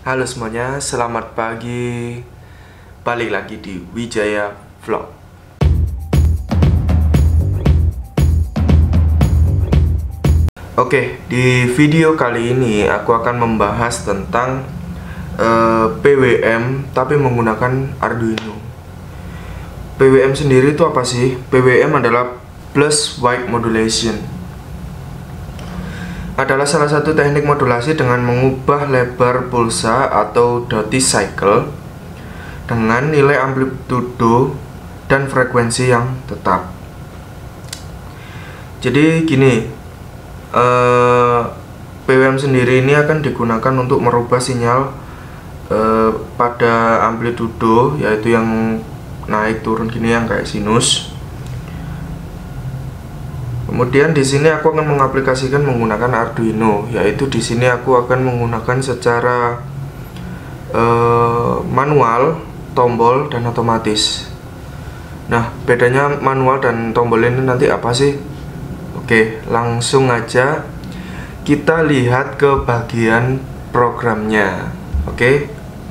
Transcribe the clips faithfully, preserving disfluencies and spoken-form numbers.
Halo semuanya, selamat pagi. Balik lagi di Wijaya Vlog. Oke, di video kali ini aku akan membahas tentang uh, P W M tapi menggunakan Arduino. P W M sendiri itu apa sih? P W M adalah Pulse Width Modulation. Adalah salah satu teknik modulasi dengan mengubah lebar pulsa atau duty cycle dengan nilai amplitudo dan frekuensi yang tetap. Jadi gini, eh, P W M sendiri ini akan digunakan untuk merubah sinyal eh, pada amplitudo, yaitu yang naik turun gini, yang kayak sinus. Kemudian di sini aku akan mengaplikasikan menggunakan Arduino, yaitu di sini aku akan menggunakan secara uh, manual, tombol dan otomatis. Nah, bedanya manual dan tombol ini nanti apa sih? Oke, langsung aja kita lihat ke bagian programnya. Oke.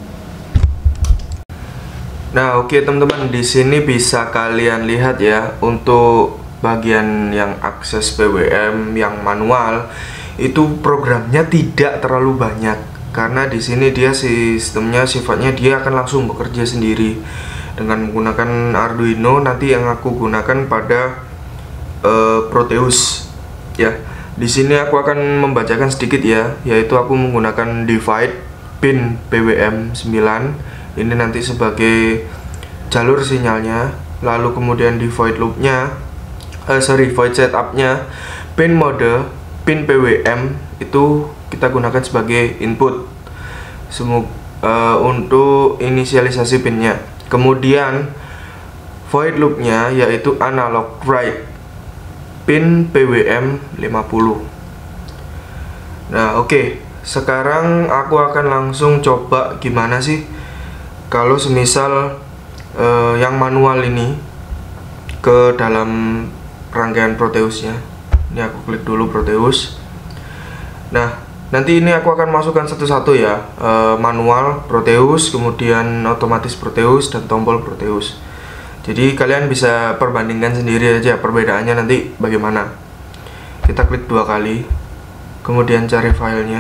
Nah, oke teman-teman, di sini bisa kalian lihat ya, untuk bagian yang akses P W M yang manual itu programnya tidak terlalu banyak, karena di sini dia sistemnya sifatnya dia akan langsung bekerja sendiri dengan menggunakan Arduino. Nanti yang aku gunakan pada uh, Proteus ya. Di sini aku akan membacakan sedikit ya, yaitu aku menggunakan divide pin P W M sembilan ini nanti sebagai jalur sinyalnya, lalu kemudian di void loopnya Uh, sorry, void setupnya, pin mode, pin P W M itu kita gunakan sebagai input Semu uh, untuk inisialisasi pinnya. Kemudian void loopnya yaitu analog write, pin P W M lima puluh. Nah oke, okay. Sekarang aku akan langsung coba gimana sih kalau semisal uh, yang manual ini ke dalam rangkaian Proteusnya. Ini aku klik dulu Proteus. Nah, nanti ini aku akan masukkan satu-satu ya, e, manual Proteus, kemudian otomatis Proteus, dan tombol Proteus. Jadi kalian bisa perbandingkan sendiri aja perbedaannya nanti bagaimana. Kita klik dua kali, kemudian cari filenya.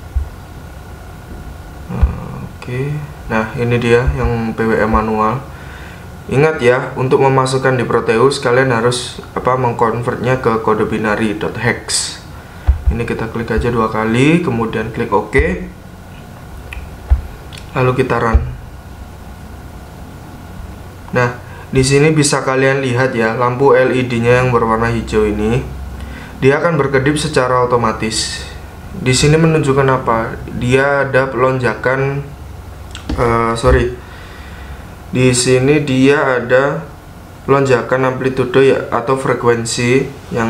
Oke, nah ini dia yang P W M manual. Ingat ya, untuk memasukkan di Proteus kalian harus apa mengkonvertnya ke kode binary .hex. Ini kita klik aja dua kali, kemudian klik OK. Lalu kita run. Nah, di sini bisa kalian lihat ya, lampu L E D-nya yang berwarna hijau ini dia akan berkedip secara otomatis. Di sini menunjukkan apa? Dia ada lonjakan uh, sorry. Di sini dia ada lonjakan amplitudo ya, atau frekuensi yang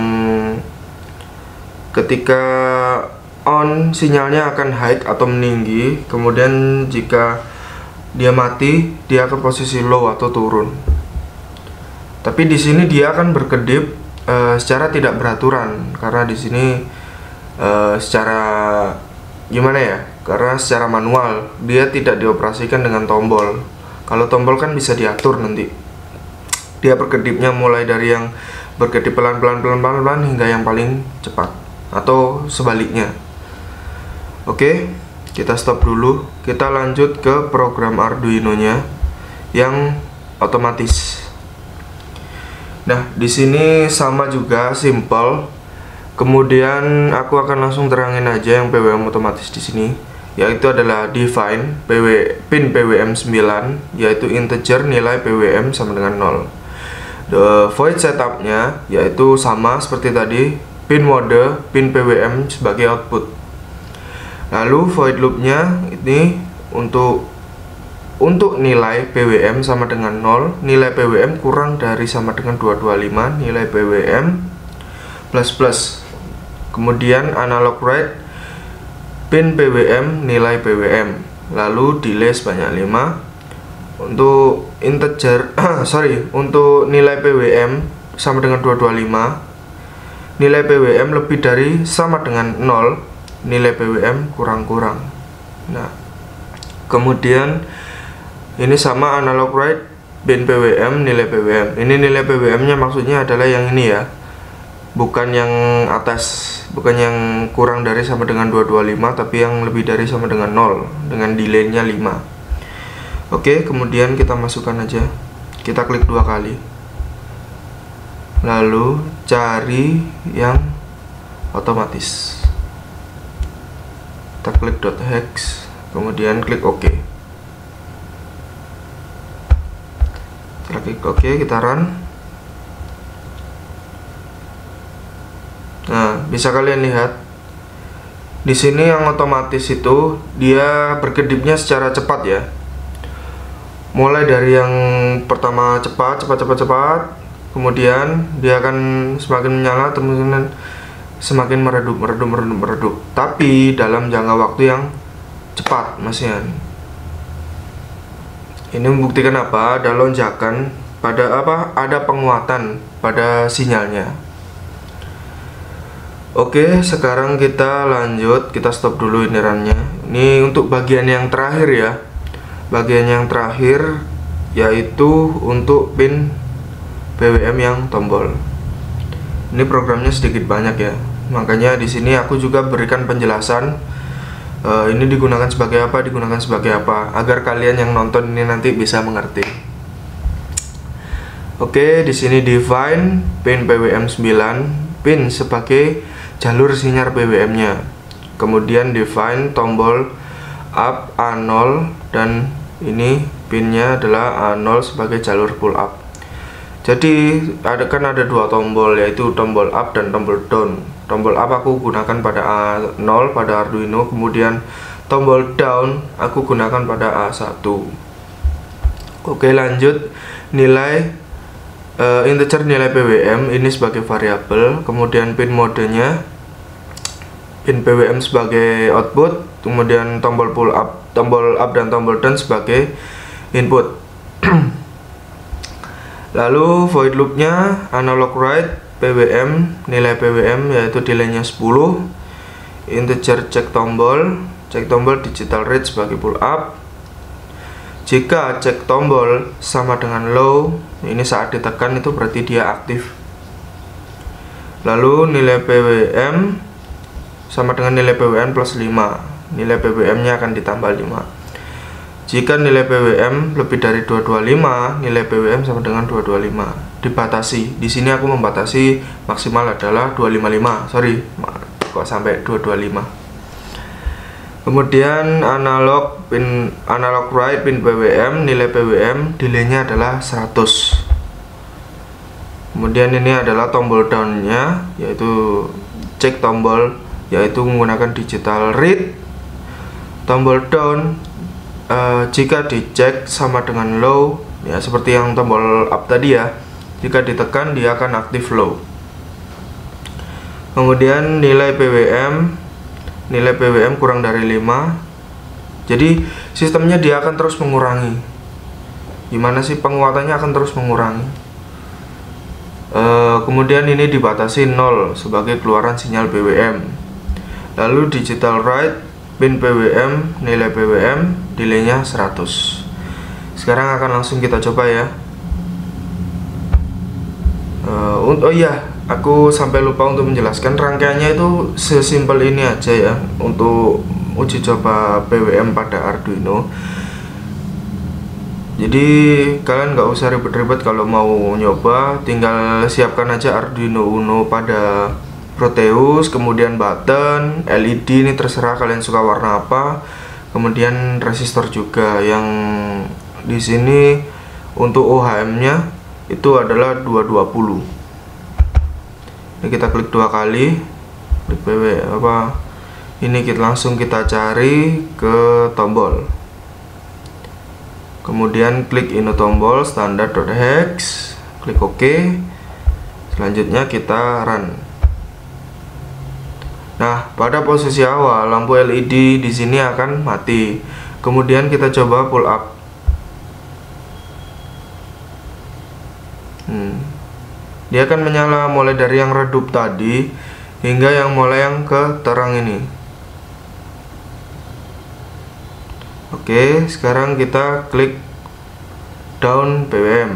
ketika on sinyalnya akan high atau meninggi, kemudian jika dia mati dia ke posisi low atau turun. Tapi di sini dia akan berkedip uh, secara tidak beraturan, karena di sini uh, secara gimana ya? Karena secara manual dia tidak dioperasikan dengan tombol. Kalau tombol kan bisa diatur nanti. Dia berkedipnya mulai dari yang berkedip pelan-pelan pelan-pelan hingga yang paling cepat, atau sebaliknya. Oke, kita stop dulu. Kita lanjut ke program Arduino-nya yang otomatis. Nah, di sini sama juga, simple. Kemudian aku akan langsung terangin aja yang P W M otomatis di sini, yaitu adalah define P W, pin P W M sembilan, yaitu integer nilai P W M sama dengan nol. The void setupnya yaitu sama seperti tadi, pin mode, pin P W M sebagai output. Lalu void loopnya ini untuk untuk nilai P W M sama dengan nol, nilai P W M kurang dari sama dengan dua ratus dua puluh lima, nilai P W M plus plus. Kemudian analog write, pin P W M nilai P W M, lalu delay sebanyak lima. Untuk integer sorry untuk nilai P W M sama dengan dua ratus dua puluh lima, nilai P W M lebih dari sama dengan nol, nilai P W M kurang-kurang. Nah, Kemudian ini sama analog write pin P W M, nilai P W M. Ini nilai P W M nya maksudnya adalah yang ini ya, bukan yang atas, bukan yang kurang dari sama dengan dua ratus dua puluh lima, tapi yang lebih dari sama dengan nol dengan delay-nya lima. Oke, kemudian kita masukkan aja, kita klik dua kali, lalu cari yang otomatis, kita klik .hex, kemudian klik OK. Kita klik OK, kita run. Nah, bisa kalian lihat di sini yang otomatis itu dia berkedipnya secara cepat ya. Mulai dari yang pertama cepat, cepat, cepat, cepat, kemudian dia akan semakin menyala, kemudian semakin meredup, meredup, meredup, meredup. Tapi dalam jangka waktu yang cepat, Mas Yan. Ini membuktikan apa? Ada lonjakan pada apa? Ada penguatan pada sinyalnya. Oke, sekarang kita lanjut, kita stop dulu ini runnya. Ini untuk bagian yang terakhir ya. Bagian yang terakhir yaitu untuk pin P W M yang tombol. Ini programnya sedikit banyak ya. Makanya di sini aku juga berikan penjelasan. Uh, ini digunakan sebagai apa, digunakan sebagai apa, agar kalian yang nonton ini nanti bisa mengerti. Oke, di sini define pin P W M sembilan, pin sebagai jalur sinyal P W M-nya. Kemudian define tombol up A nol, dan ini pinnya adalah A nol sebagai jalur pull up. Jadi ada kan ada dua tombol, yaitu tombol up dan tombol down. Tombol up aku gunakan pada A nol pada Arduino, kemudian tombol down aku gunakan pada A satu. Oke, lanjut. Nilai uh, integer nilai P W M ini sebagai variabel, kemudian pin modenya pin P W M sebagai output, kemudian tombol pull up, tombol up dan tombol down sebagai input. Lalu void loopnya analog write P W M, nilai P W M yaitu delaynya sepuluh, integer check tombol, check tombol digital read sebagai pull up. Jika check tombol sama dengan low, ini saat ditekan itu berarti dia aktif. Lalu nilai P W M sama dengan nilai P W M plus lima, nilai P W M nya akan ditambah lima. Jika nilai P W M lebih dari dua ratus dua puluh lima, nilai P W M sama dengan dua ratus dua puluh lima. Dibatasi. Di sini aku membatasi maksimal adalah dua ratus lima puluh lima. Sorry, kok sampai dua ratus dua puluh lima. Kemudian analog pin analog write pin P W M, nilai P W M delaynya adalah seratus. Kemudian ini adalah tombol down-nya, yaitu cek tombol, yaitu menggunakan digital read. Tombol down Uh, jika dicek sama dengan low, ya seperti yang tombol up tadi ya, jika ditekan dia akan aktif low. Kemudian nilai P W M, nilai P W M kurang dari lima, jadi sistemnya dia akan terus mengurangi. Gimana sih penguatannya akan terus mengurangi. uh, Kemudian ini dibatasi nol sebagai keluaran sinyal P W M. Lalu digital write pin P W M, nilai P W M delaynya seratus. Sekarang akan langsung kita coba ya. uh, Oh iya, aku sampai lupa untuk menjelaskan rangkaiannya itu sesimpel ini aja ya untuk uji coba P W M pada Arduino. Jadi kalian nggak usah ribet-ribet kalau mau nyoba, tinggal siapkan aja Arduino Uno pada Proteus, kemudian button, L E D, ini terserah kalian suka warna apa. Kemudian resistor juga, yang di sini untuk O H M-nya itu adalah dua ratus dua puluh. Ini kita klik dua kali, klik P W apa? Ini kita langsung kita cari ke tombol. Kemudian klik ini tombol standar.hex, klik OK. Selanjutnya kita run. Nah, pada posisi awal lampu L E D di sini akan mati. Kemudian kita coba pull up. Hmm. Dia akan menyala mulai dari yang redup tadi hingga yang mulai yang ke terang ini. Oke, sekarang kita klik down B W M.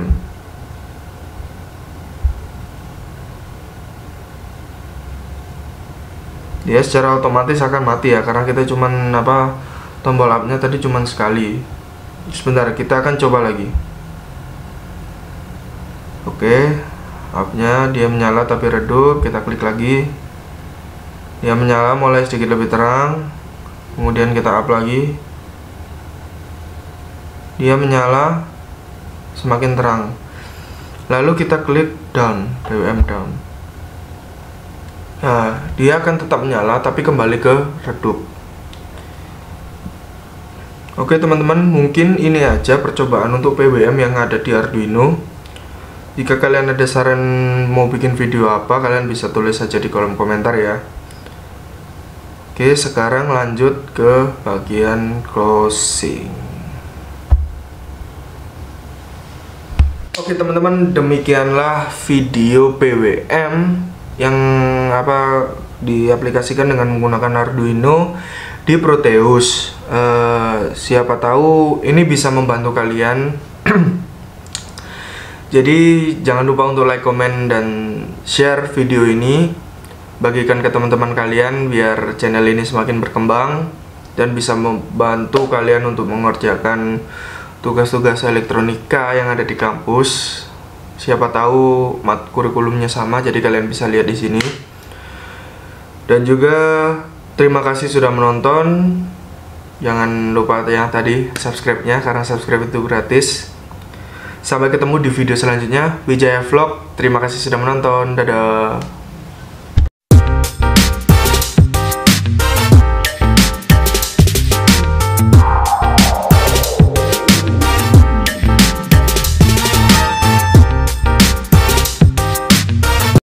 Dia secara otomatis akan mati ya, karena kita cuman apa tombol up-nya tadi cuman sekali. Sebentar, kita akan coba lagi. Oke, up-nya dia menyala tapi redup. Kita klik lagi, dia menyala mulai sedikit lebih terang. Kemudian kita up lagi, dia menyala semakin terang. Lalu kita klik down, B W M down. Nah, dia akan tetap menyala tapi kembali ke redup. Oke teman-teman, mungkin ini aja percobaan untuk P W M yang ada di Arduino. Jika kalian ada saran mau bikin video apa, kalian bisa tulis saja di kolom komentar ya. Oke, sekarang lanjut ke bagian closing. Oke teman-teman, demikianlah video P W M yang apa diaplikasikan dengan menggunakan Arduino di Proteus. Uh, siapa tahu ini bisa membantu kalian. Jadi jangan lupa untuk like, komen, dan share video ini. Bagikan ke teman-teman kalian biar channel ini semakin berkembang dan bisa membantu kalian untuk mengerjakan tugas-tugas elektronika yang ada di kampus. Siapa tahu mat kurikulumnya sama, jadi kalian bisa lihat di sini. Dan juga terima kasih sudah menonton. Jangan lupa yang tadi subscribe-nya, karena subscribe itu gratis. Sampai ketemu di video selanjutnya. Wijaya Vlog. Terima kasih sudah menonton. Dadah.